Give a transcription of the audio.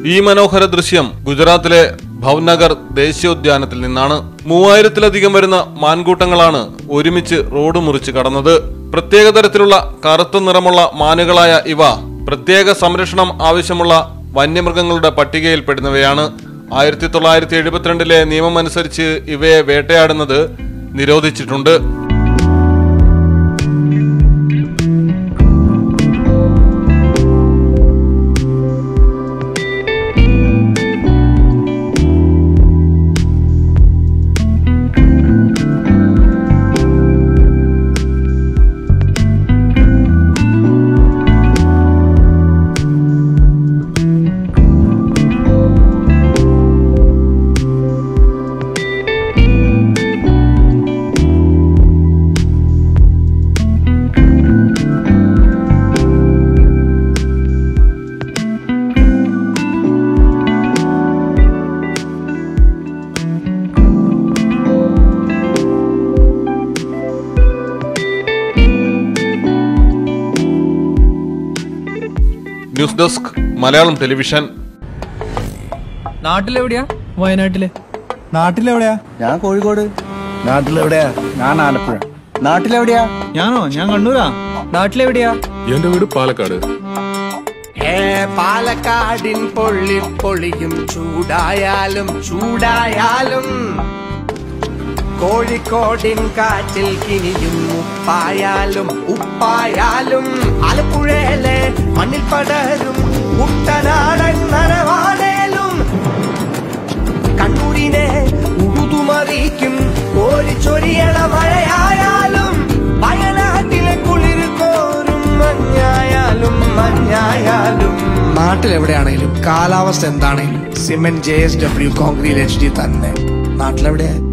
ഈ മനോഹര ദൃശ്യം ഗുജറാത്തിലെ ഭവ്നഗർ ദേശീയോദ്യാനത്തിൽ നിന്നാണ്. 3000-ലധികം വരുന്ന മാൻകൂട്ടങ്ങളാണ് ഒരുമിച്ച് റോഡ് മുറിച്ച് കടന്നത്. പ്രത്യേക തരത്തിലുള്ള കറുത്ത നിറമുള്ള മാനുകളായ ഇവ പ്രത്യേക സംരക്ഷണം ആവശ്യമുള്ള വന്യമൃഗങ്ങളുടെ പട്ടികയിൽപ്പെടുന്നവയാണ്. 1972 നിയമമനുസരിച്ച് ഇവയെ വേട്ടയാടുന്നത് നിരോധിച്ചിട്ടുണ്ട്. News desk Malayalam television. നാട്ടിലെവിടെയാ? വയനാട്ടില്. നാട്ടിലെവിടെയാ? ഞാൻ കോഴിക്കോട്. നാട്ടിലെവിടെയാ? ഞാൻ ആലപ്പുഴ. നാട്ടിലെവിടെയാ? ഞാനോ? ഞാൻ കണ്ണൂരാ. നാട്ടിലെവിടെയാ? എന്റെ വീട് പാലക്കാട്. പാലക്കാടിൻ പൊള്ളിയും ചൂടായാലും ചൂടായാലും കോഴിക്കോടിൻ കാറ്റിൽ കിനിയും ഉപ്പായാലും ആലപ്പുഴയിലെ മണ്ണിൽ പടരും കുട്ടനാടൻ നനവാടേലും കണ്ണൂരിനെ ഉടുതുമറിക്കും കോരിച്ചൊരിയണ മഴയായാലും വയനാട്ടിലെ കുളിർ കോരും മഞ്ഞായാലും നാട്ടിലെവിടെയാണേലും കാലാവസ്ഥ എന്താണേലും സിമെന്റ് JSW കോൺക്രീറ്റ് HD തന്നെ. നാട്ടിലെവിടെയാ?